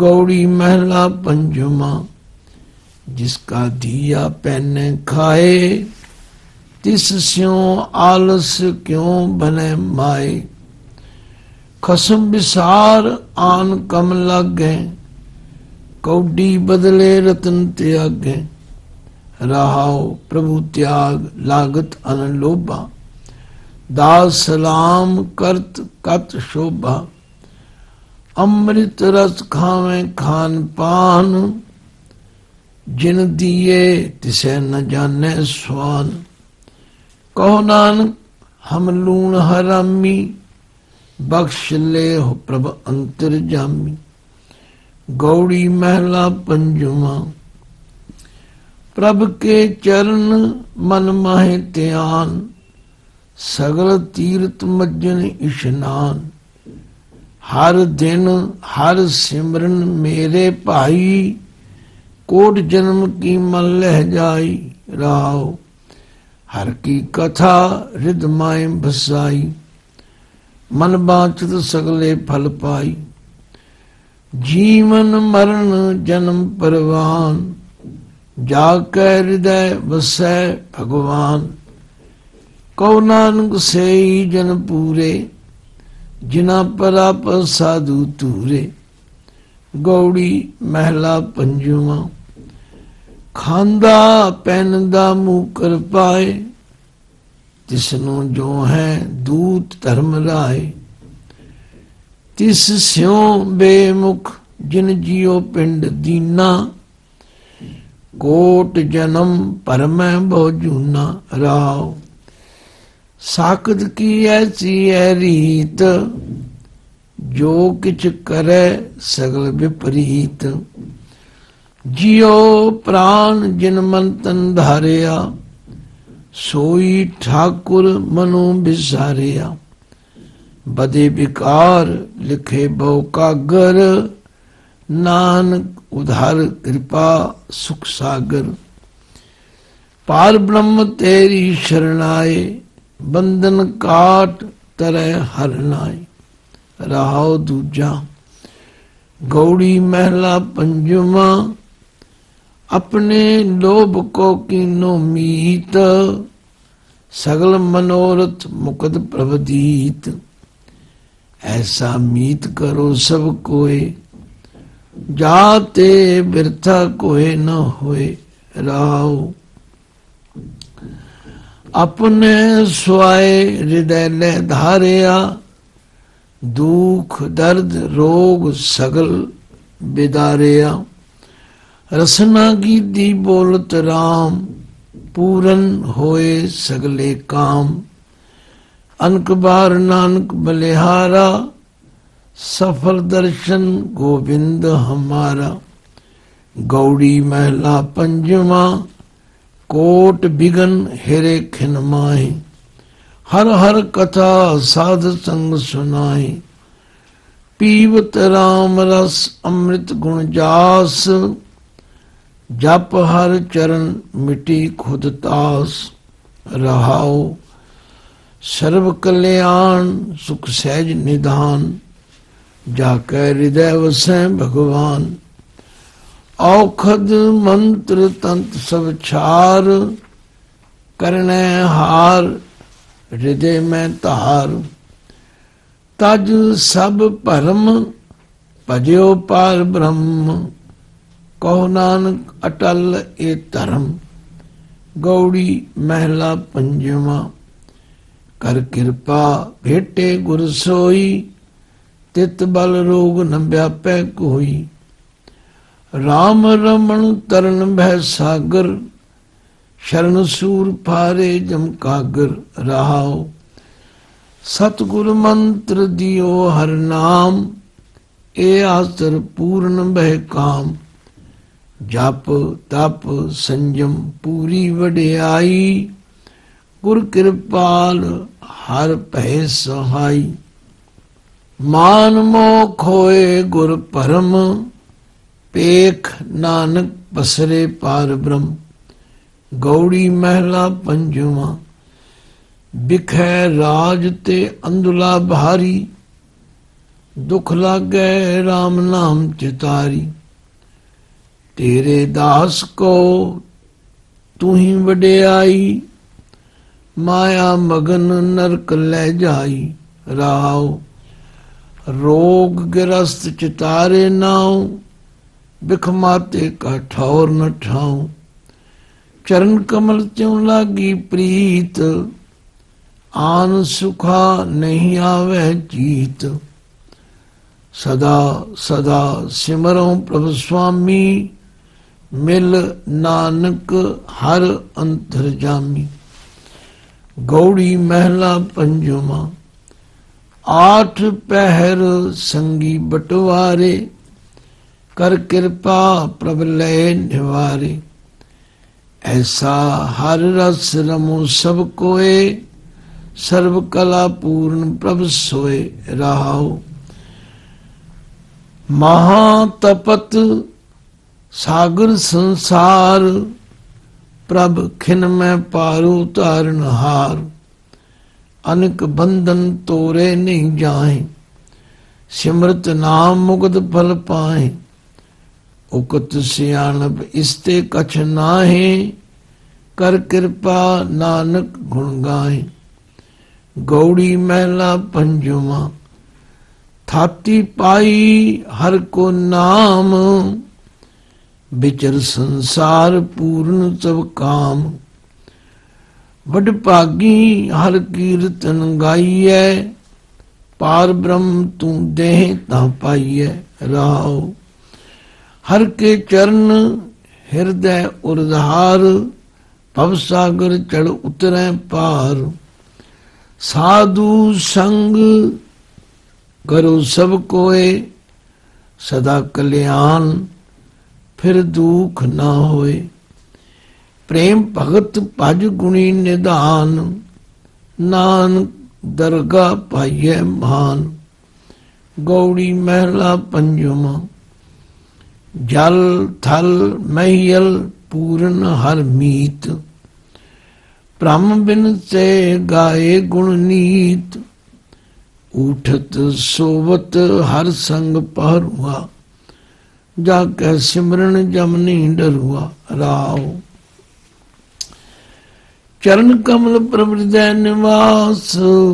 गौड़ी महला पंचमा। जिसका दिया पैने खाए, तिस स्यों आलस क्यों बने माए। खसम विसार आन कम लागे, कौडी बदले रतन त्यागे। रहाओ प्रभु त्याग लागत अनलोभा, दास सलाम करत कत शोभा। अमृत रस खावे खान पान, जिन दिए तिसे न जाने स्वान। कहो नानक हम लूण हरामी, बख्श ले हो प्रभ अंतर्जामी। गौड़ी महला पंचमा। प्रभ के चरण मन माहे ध्यान, सगल तीर्थ मज्जन इशनान। हर दिन हर सिमरन मेरे भाई, कोट जन्म की मन लह जाई। राव हर की कथा हृद माए बसाई, मन बांचत सगले फल पाई। जीवन मरण जन्म परवान, जाके हृदय बसै भगवान। कहो नानक से ही जन पूरे, जिना पराप साधु तूरे। गौड़ी महला पंचमा। खांदा पहनदा मुँह कर पाए, तिसनु जो है दूत धर्म राय। तिस स्यों बेमुख जिन जियो पिंड दीना, कोट जन्म पर में बहु जूना। राव साकत की ऐसी है रीत, जो किछ करे सगल विपरीत। जियो प्राण जिन मन तन धारिया, सोई ठाकुर मनु बिसारिया। बदे विकार लिखे बहु कागर, नानक उधार कृपा सुख सागर। पार ब्रह्म तेरी शरणाए, बंधन काट तरह हरनाए। रहाओ दूजा। गौड़ी महला पंचमा। अपने लोभ को कीनो मीत, सगल मनोरथ मुकद प्रवदीत। ऐसा मीत करो सब कोय, जाते बिरथा कोय न होए। राव अपने स्वाय हृदय ले धारिया, दुख दर्द रोग सगल बिदारिया। रसना कीधी बोलत राम, पूरन होए सगले काम। अनक बार नानक बलिहारा, सफल दर्शन गोविंद हमारा। गौड़ी महला पंचमा। कोट बिगन हेरे खिन माही, हर हर कथा साध संग सुनाई। पीवत राम रस अमृत गुण जास, जप हर चरण मिटी खुद तास। रहाओ सर्व कल्याण सुख सहज निधान, जाके हृदय वसै भगवान। औखद मंत्र तंत्र सब छार, करने हार हृदय में तार। तज सब परम भजो पार ब्रह्म, कहो नानक अटल ए धर्म। गौड़ी महला पंचमा। कर कृपा भेटे गुर सोई, तित बल रोग न व्यापै कोई। राम रमण तरन भय सागर, शरण सूर फारे जम कागर। रहाओ सतगुर मंत्र दियो हर नाम, ए आसर पूर्ण भय काम। जप तप संयम पूरी वडियाई, गुर कृपाल हर भय सहाई। मान मोह खोए गुर परम, पेख नानक पसरे पार ब्रह्म। गौड़ी महला पंचमा। बिखै राज ते अंदुला भारी, दुख लागे राम नाम चितारी। तेरे दास को तू ही वडियाई, माया मगन नरक ले जाई। राव रोग गिरस्त चितारे नाव, बिख माते का ठौर न ठाऊं। चरण कमल त्यों लागी प्रीत, आन सुखा नहीं आवे जीत। सदा सदा सिमरों प्रभु स्वामी, मिल नानक हर अंतरजामी। गौड़ी महला पंजुमा, आठ पहर संगी बटवारे। कर कृपा प्रभ लय निवारे। ऐसा हर रस रमो सब कोय, सर्व कला पूर्ण प्रभ सोय। रहाओ महातपत सागर संसार, प्रभ खिन में पारो तारण हार। अनेक बंधन तोरे नहीं जाए, सिमरत नाम मुगद फल पाए। उकत सियाणप इसते कछ नाहे, कर कृपा नानक गुण गाए। गौड़ी महला पंजुमा, थाती पाई हर को नाम। विचर संसार पूर्ण सब काम। बड़ भागी हर कीर्तन गाइए, पार ब्रह्म तू देह ता पाइए। राव हर के चरण हृदय उर्धार, भव सागर चढ़ उतरे पार। साधु संग करो सब कोय, सदा कल्याण फिर दुख ना होए। प्रेम भगत भज गुणी निधान, नानक दरगाह पाइये मान। गौड़ी महला पंजुमा, जल थल महियल पूर्ण हर मीत। ब्रह्म बिन से गाए गुण नीत, उठत सोवत हर संग पहरुआ। जाके सिमरन जमनी डरुआ। राव चरण कमल प्रभ हृदय निवास,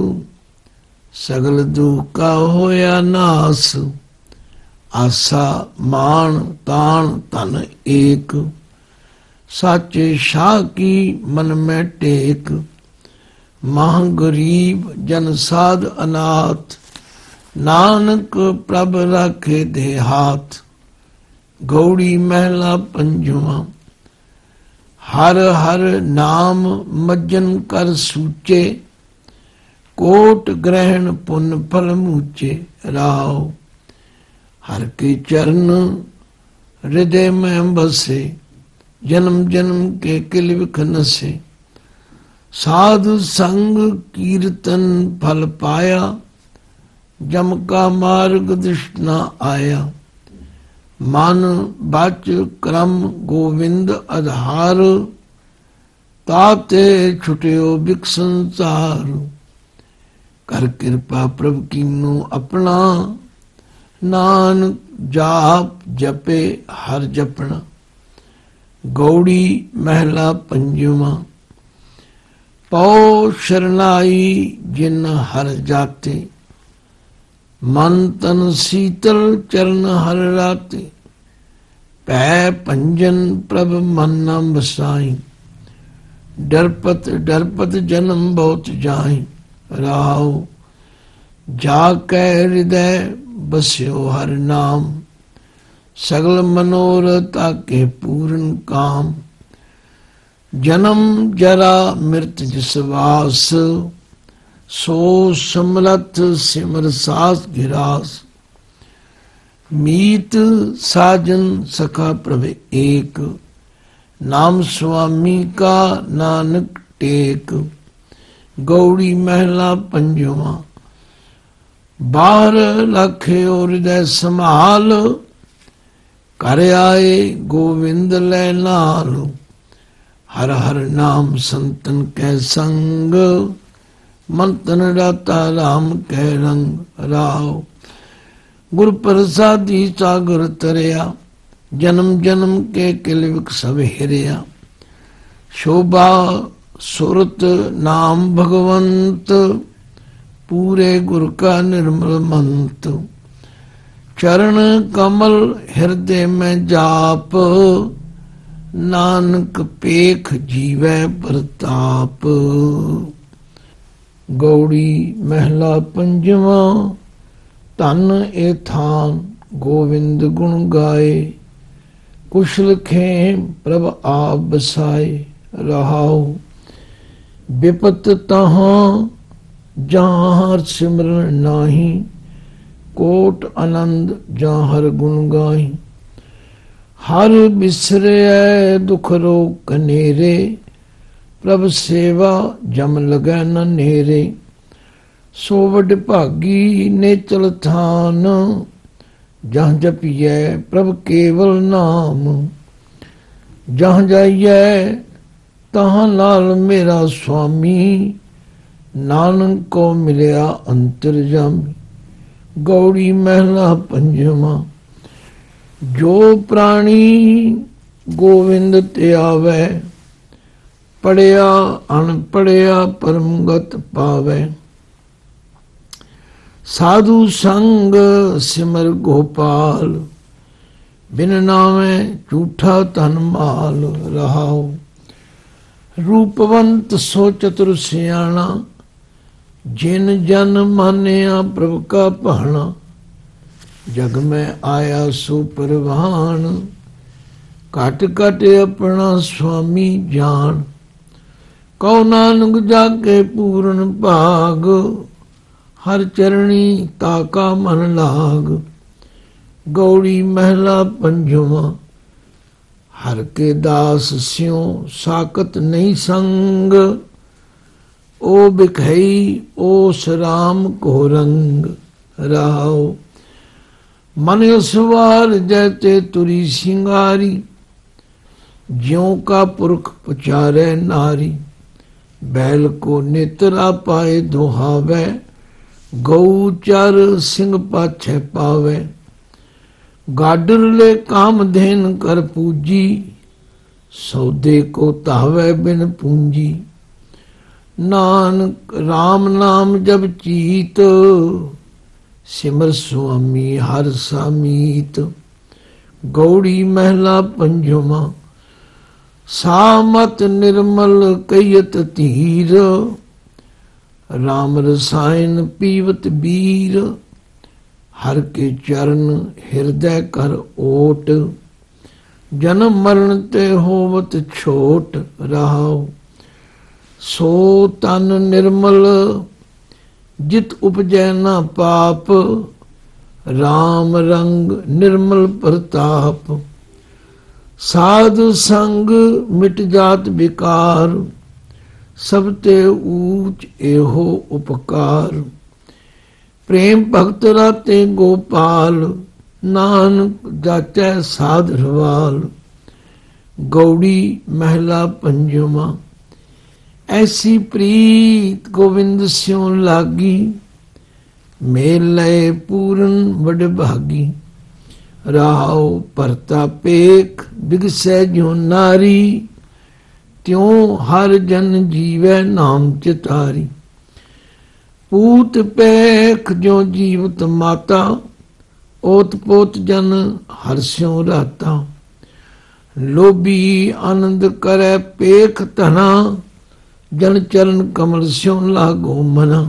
सगल दुख का होया नास। आसा मान तान तन एक, साचे शाह की मन में टेक। मह गरीब जन साध अनाथ, नानक प्रभ राखे दे हाथ। गौड़ी महला पंजुमा, हर हर नाम मज्जन कर सूचे। कोट ग्रहण पुण्य फल मूचे। राव हर के चरण हृदय में बसे, जन्म जन्म के किल विख नसे। साधु संग कीर्तन फल पाया, जम का मार्ग दुष्ट आया। मन बाच क्रम गोविंद आधार, ताते छुट्यो बिक संसार। कर कृपा प्रभु कीनो अपना, नानक जाप जपे हर जपना। गौड़ी महला पंजुमा, पौ शरणाई जिन हर जाते। मन तन शीतल चरण हर राते। पै पंजन प्रभ मन न बसाई, डरपत डरपत जन्म बहुत जाई। राव जाकै हृदय बस्यो हर नाम, सगल मनोरथ आके पूर्ण काम। जन्म जरा मृत जिस वास, सो समरथ सिमर सास गिरास। मीत साजन सखा प्रभ एक, नाम स्वामी का नानक टेक। गौड़ी महला पंजुमा, बाहर लखे और हृदय संभाल। कर आए गोविंद लै नाल, हर हर नाम संतन कै संग। मन तन राता राम कै रंग। राव गुर प्रसादी सागर तरया, जन्म जन्म के किलविक सब हिरया। शोभा सुरत नाम भगवंत, पूरे गुर का निर्मल मंत। चरण कमल हृदय में जाप, नानक पेख जीवै प्रताप। गौड़ी महला पंजवा। धन ए थान गोविंद गुण गाए, कुशल खेम प्रभ आप बसाए। रहाओ विपत तहाँ जहाँ हर सिमरन नाही, कोट आनंद जहाँ हर गुण गाई। हर बिसरे दुख रोग कनेरे, प्रभ सेवा जम लगै न नेरे। सो वड भागी ने चल थान, जहाँ जपिए प्रभ केवल नाम। जहाँ जाइए तहाँ लाल मेरा स्वामी, नानक को मिलया अंतरजामी। गौड़ी महला पंजवा। जो प्राणी गोविंद ते आवे, पढ़िया अनपढ़िया परमगत पावे। साधु संग सिमर गोपाल, बिन नामे झूठा तन माल। रहाओ रूपवंत सो चतुर सियाणा, जिन जन मानिया प्रभु का भाना। जग में आया सो परवान, काट काट अपना स्वामी जान। कौ नानक जाके पूर्ण भाग, हर चरणी ताका मन लाग। गौड़ी महला पंजवा। हर के दास स्यों साकत नहीं संग, ओ बिखई ओ राम को रंग। रहाओ मन सवार जैते तुरी सिंगारी, ज्यों का पुरख पुचारे नारी। बैल को नेत्रा पाए दोहावे, गौ चार सिंह पाछे पावे। गाडर ले कामधेन कर पूजी, सौदे को तावे बिन पूंजी। नानक राम नाम जब चीत, सिमर स्वामी हर सामीत। गौड़ी महला पंजवा। सामत निर्मल कयत तीर, राम रसायन पीवत बीर। हर के चरण हृदय कर ओट, जन्म मरण ते होवत छोट। रहाओ सो तन निर्मल, जित उपजै न पाप। राम रंग निर्मल प्रताप। साधु संग मिट जात विकार, सबते ऊंच एहो उपकार। प्रेम भक्त राते गोपाल, नानक जाचै साधरवाल। गौड़ी महला पंजवा। ऐसी प्रीत गोविंद स्यों लागी, मेल लय पूरन बड़ भागी। रहाओ परता पेख बिगसै ज्यों नारी, त्यों हर जन जीवै नाम चितारी। पूत पेख ज्यों जीवत माता, ओत पोत जन हर्ष्यों राता। लोभी आनंद करे पेख तना, जन चरण कमल स्यों लागो मना।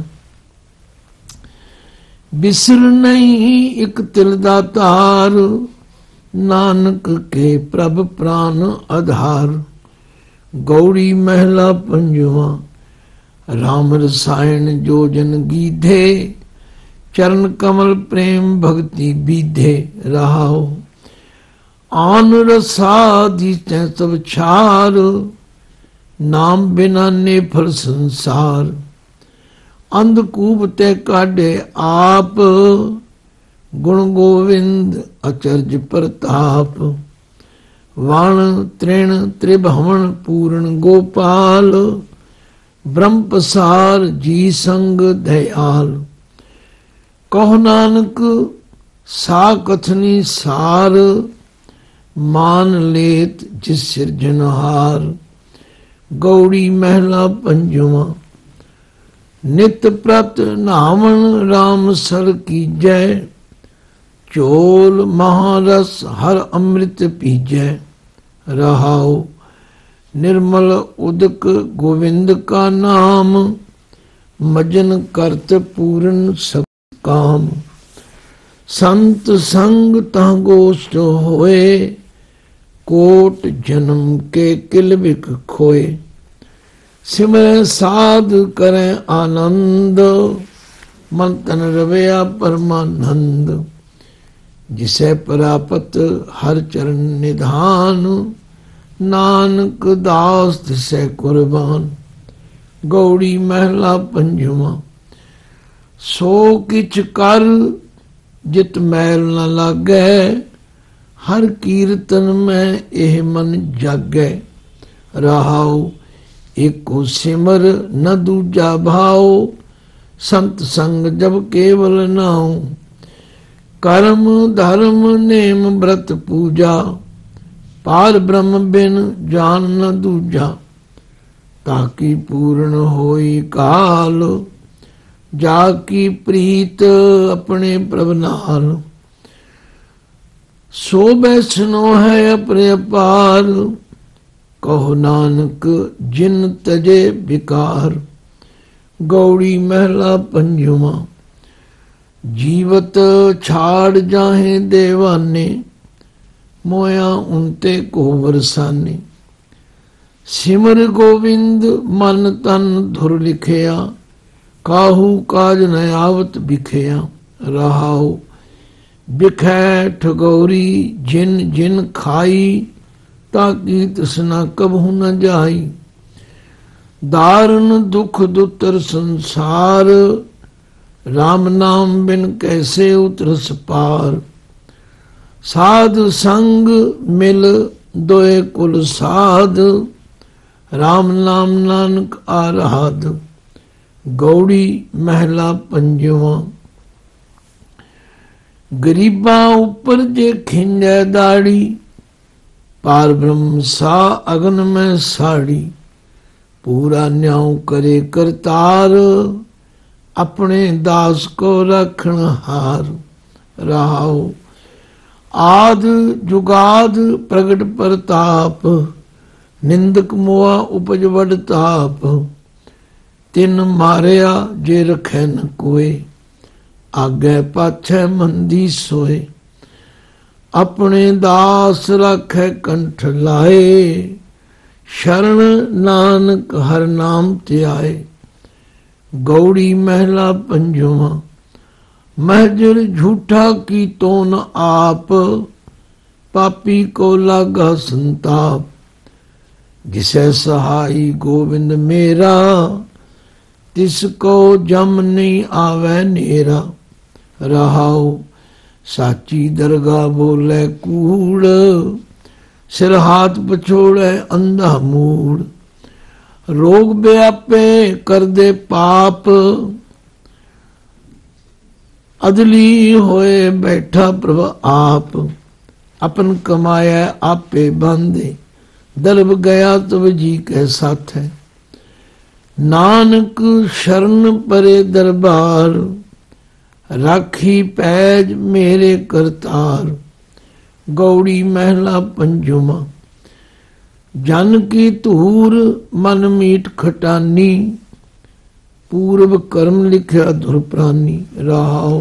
बिसर नहीं एक तिल दातार, नानक के प्रभ प्राण आधार। गौड़ी महला पंजवा। राम रसायन जो जन गीधे, चरण कमल प्रेम भक्ति बीधे। रहाओ आन रसाधि सब छार, नाम बिना ने फल संसार। अंधकूप ते काढ़े आप, गुण गोविंद अचर्ज प्रताप। वाण तृण त्रिभवन पूर्ण गोपाल, ब्रह्म प्रसार जी संग दयाल। कहो नानक सा कथनी सार, मान लेत जिस सिरजनहार। गौड़ी महला पंजुमा, नित प्रत नामन राम सर की जय। चोल महारस हर अमृत पीजै। रहाओ निर्मल उदक गोविंद का नाम। मजन करत पूर्ण सब काम। संत संग तह गोष्ठ होए। कोट जन्म के किल बिक खोए। सिमरै साध करें आनंद। मन तन रवैया परमानंद। जिसे प्राप्त हर चरण निधान। नानक दास से कुर्बान। गौड़ी महला पंजुमा, सो किछ कर जित मैल न लागै। हर कीर्तन में एह मन जागै। रहाओ एको सिमर न दूजा भाव। संत संग जब केवल नाउ। कर्म धर्म नेम व्रत पूजा। पार ब्रह्म बिन जान न दूजा। ताकि पूर्ण होई काल। जाकी प्रीत अपने प्रभ नाल। सो बैसनो है अपने पार। कहो नानक जिन तजे विकार। गौड़ी महला पंजुमा, जीवत छाड़ जाहे देवाने। मोया उनते को बरसाने। सिमर गोविंद मन तन धुर लिखिया। काहू काज न आवत बिखिया। रहाओ बिखै ठगौरी जिन जिन खाई। ताकि तृष्णा कबहू न जाई। दारुण दुख दुतर संसार। राम नाम बिन कैसे उतरस पार। साध संग मिल दोए कुल साध। राम नाम नानक आराध। गौड़ी महला पंजुमा, गरीबा ऊपर जे खिंजै दाड़ी। पार ब्रह्म सा अगन में साड़ी। पूरा न्याव करे करतार। अपने दास को रखण हार। रहाओ आद जुगाद प्रगट प्रताप। निंदक मोआ उपज बड़ ताप। तिन मारिया जे रखै न कोय। आगे पाछै मंदी सोए। अपने दास राखै कंठ लाए। शरण नानक हर नाम त्याए। गौड़ी महला पंजुमा, महजर झूठा की तो न आप। पापी को लागा संताप। जिसे सहाई गोविंद मेरा। तिसको जम नहीं आवे नेरा। रहाओ साची दरगाह बोले कूड़। सिर हाथ पछोड़े अंधा मूड। रोग व्यापे कर दे पाप। अदली होए बैठा प्रभ आप। अपन कमाया आपे बांधे। दरब गया तब जी के साथ है। नानक शरण परे दरबार। राखी पैज मेरे करतार। गौड़ी महला पंजुमा, जन की धूर मन मीठ खटानी। पूर्व कर्म लिखा धुर प्राणी। रहाओ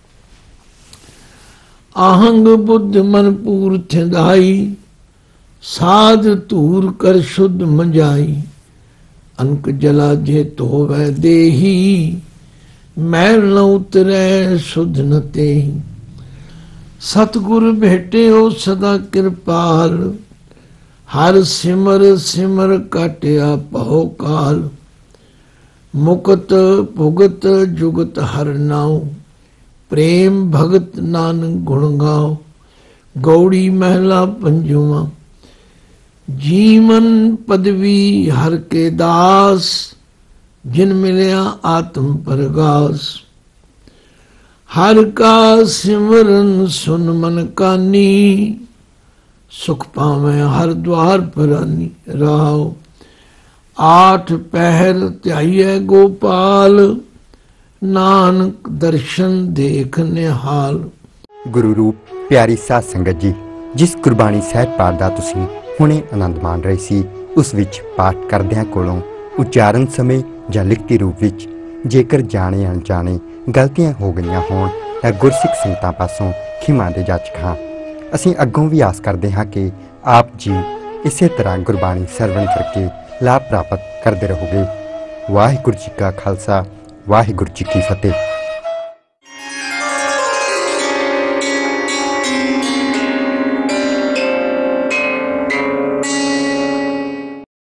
आहंग बुद्ध मन पूर थिंदाई। साध तूर कर शुद्ध मंजाई। अनक जला जे तो वह देही। मैल न उतरे शुद्ध न तेही। सतगुर भेटे हो सदा कृपाल। हर सिमर सिमर काटिया पहो काल। मुकत भुगत जुगत हर नाउ। प्रेम भगत नानक गुण गाओ। गौड़ी महला पंजुमा, जीवन पदवी हर के दास। जिन मिलिया आत्म परगास। हर का सिमरन सुन मन कानी, सुख पावे हर द्वार परानी। राव आठ पहर त्याइए गोपाल, नानक दर्शन देख निहाल। गुरु रूप प्यारी साध संगत जी, जिस गुरबाणी ਸਾਹਿਤ ਪਾਠ ਦਾ ਤੁਸੀਂ ਹੁਣੇ ਆਨੰਦ ਮਾਣ ਰਹੇ ਸੀ, ਉਸ ਵਿੱਚ ਪਾਠ ਕਰਦਿਆਂ ਕੋਲੋਂ ਉਚਾਰਨ ਸਮੇਂ ਜਾਂ ਲਿਖਤੀ ਰੂਪ ਵਿੱਚ ਜੇਕਰ ਜਾਣੇ ਅਣਜਾਣੇ ਗਲਤੀਆਂ ਹੋ ਗਈਆਂ ਹੋਣ ਤਾਂ ਗੁਰਸਿੱਖ ਸੰਗਤਾਂ ਪਾਸੋਂ ਖਿਮਾ ਦੇ ਜਾਚਕ ਹਾਂ। ਅਸੀਂ ਅੱਗੋਂ ਵੀ ਆਸ ਕਰਦੇ ਹਾਂ ਕਿ ਆਪ ਜੀ ਇਸੇ ਤਰ੍ਹਾਂ ਗੁਰਬਾਣੀ ਸਰਵਣ ਕਰਕੇ ਲਾਭ ਪ੍ਰਾਪਤ ਕਰਦੇ ਰਹੋਗੇ। ਵਾਹਿਗੁਰੂ ਜੀ ਕਾ ਖਾਲਸਾ, ਵਾਹਿਗੁਰੂ ਜੀ ਕੀ ਫਤਿਹ।